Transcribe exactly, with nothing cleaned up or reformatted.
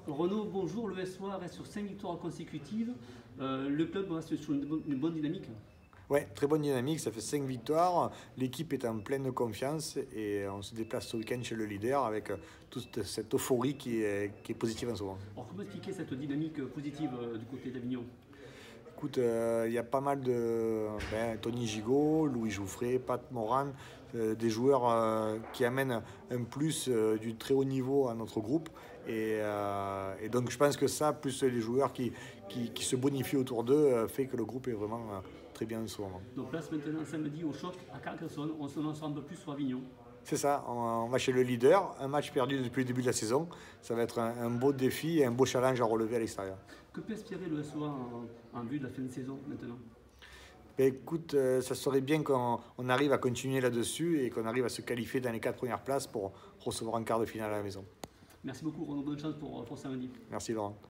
Renaud, bonjour. Le S O A reste sur cinq victoires consécutives. Euh, le club reste sur une bonne, une bonne dynamique. Ouais, très bonne dynamique, ça fait cinq victoires. L'équipe est en pleine confiance et on se déplace ce week-end chez le leader avec toute cette euphorie qui est, qui est positive en ce moment. Alors, comment expliquer cette dynamique positive euh, du côté d'Avignon? Écoute, il euh, y a pas mal de ben, Tony Gigot, Louis Jouffret, Pat Moran, euh, des joueurs euh, qui amènent un plus euh, du très haut niveau à notre groupe. Et, euh, et donc je pense que ça, plus les joueurs qui, qui, qui se bonifient autour d'eux, euh, fait que le groupe est vraiment euh, très bien en ce moment. Donc place maintenant samedi au choc à Carcassonne. On se lance un peu plus sur Avignon. C'est ça, on, on va chez le leader, un match perdu depuis le début de la saison. Ça va être un, un beau défi et un beau challenge à relever à l'extérieur. Que peut espérer le S O A en, en vue de la fin de saison maintenant? Ben écoute, euh, ça serait bien qu'on on arrive à continuer là-dessus et qu'on arrive à se qualifier dans les quatre premières places pour recevoir un quart de finale à la maison. Merci beaucoup Renaud, bonne chance pour, pour samedi. Merci Laurent.